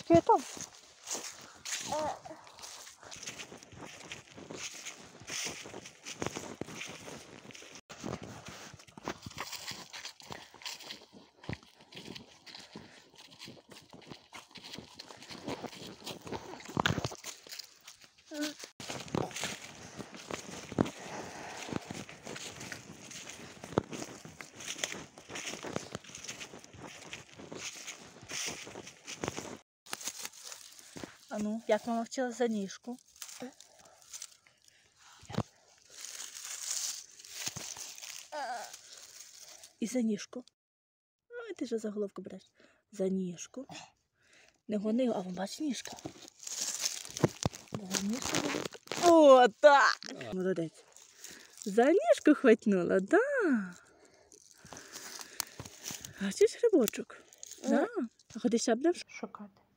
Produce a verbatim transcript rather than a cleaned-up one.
Світо? А ну, як мама вчила за ніжку? І за ніжку. Ой, ти ж за головку береш. За ніжку. Не гони, а вон бач ніжка. За ніжку. О, так! Молодець. За ніжку хватнула, да. Бачиш грибочок? Да. А ходи ще будемо шукати.